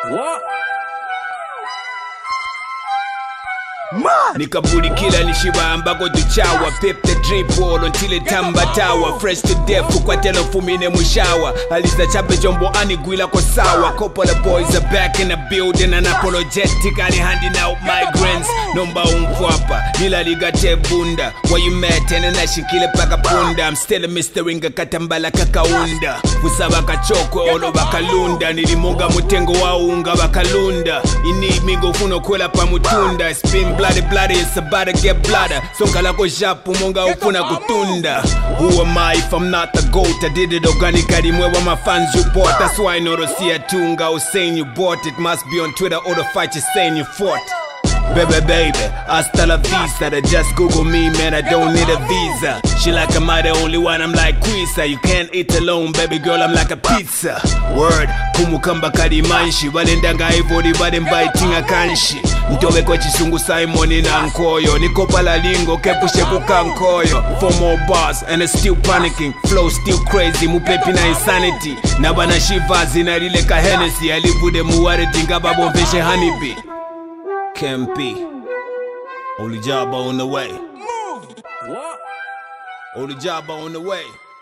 What? Nikabulikila nishibambako tuchawa Pep the drip wall until it tambatawa Fresh to death ukwatelo fumine mushawa Alisa chape jombo anigwila kwa sawa Couple of boys are back in the building Unapologetically handing out migrants Nomba umfwapa, nila ligate bunda Why you mad tena na shikile paka punda I'm still a mystery nga katambala kakaunda Usaba kachokwe olo bakalunda Nilimunga mutengo wa unga bakalunda Ini mingo funo kwela pa mutunda Spin bloody, it's about to get bloody Songa lako japu monga ufuna kutunda Who am I if I'm not the GOAT? I did it organically, mwewa my fans you bought That's why I know to see a tunga or saying you bought It must be on Twitter or the fight you're saying you fought Baby, hasta la vista. They just Google me, man, I don't need a visa. She like I'm the only one, I'm like Quisa. You can't eat alone, baby girl, I'm like a pizza. Word, kumukamba kalimanshi. Balendanga ivori, balembiting a kanshi. Ntobe kwa chisungu Simon na nkoyo. Nikopa la lingo, kepushe kukankoyo. For more bars, and it's still panicking. Flow still crazy, mupepi na insanity. Nabana shivazi na rile ka Hennessy. Alivude muware dinga babo mveshe honeybee. Can't be. Only job on the way. What? Only job on the way.